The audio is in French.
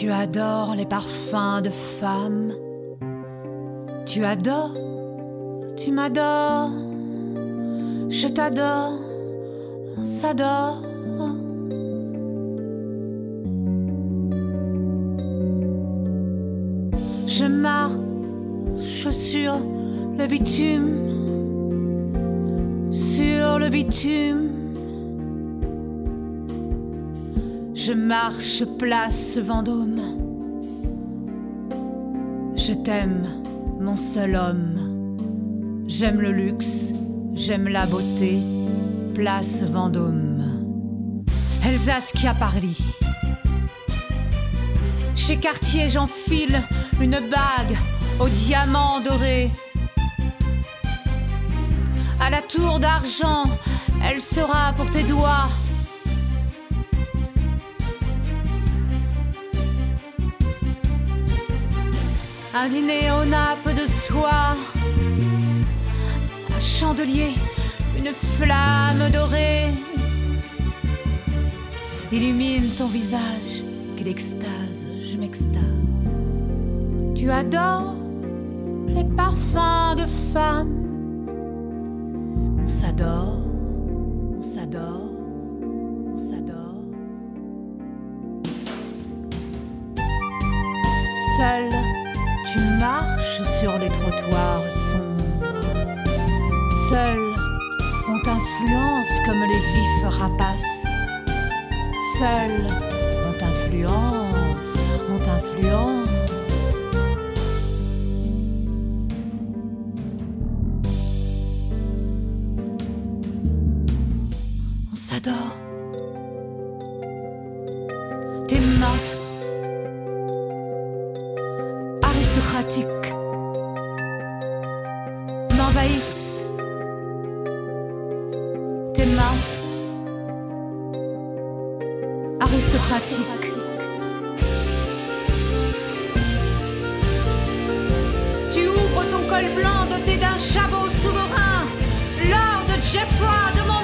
Tu adores les parfums de femmes. Tu adores, tu m'adores. Je t'adore, on s'adore. Je marche sur le bitume, sur le bitume. Je marche place Vendôme. Je t'aime, mon seul homme. J'aime le luxe, j'aime la beauté. Place Vendôme. Elsace qui a Paris. Chez Cartier j'enfile une bague aux diamants dorés. À la tour d'argent, elle sera pour tes doigts. Un dîner aux nappes de soie, un chandelier, une flamme dorée illumine ton visage. Quelle extase, je m'extase. Tu adores les parfums de femmes. On s'adore, on s'adore, on s'adore. Seul, tu marches sur les trottoirs sombres. Seul, on t'influence comme les vifs rapaces. Seul, on t'influence, on t'influence. On s'adore. Tes mains aristocratiques m'envahissent. Tes mains aristocratiques. Tu ouvres ton col blanc doté d'un jabot souverain. Lord Geoffroy de mon